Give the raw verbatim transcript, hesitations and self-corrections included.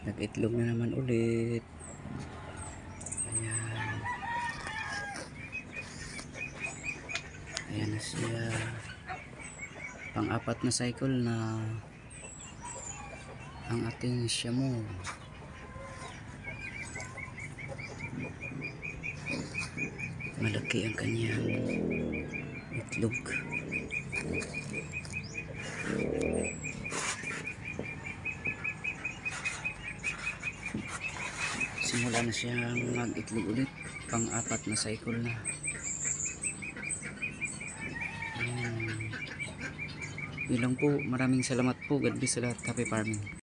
Nag-itlog na naman ulit. Ayan. Ayan na siya. Pang-apat na cycle na ang ating Shamu. Malaki ang kanyang itlog. Simula na siyang mag-itlog ulit. Pang-apat na cycle na. Ayan. Yun lang po. Maraming salamat po. God bless sa lahat. Happy farming.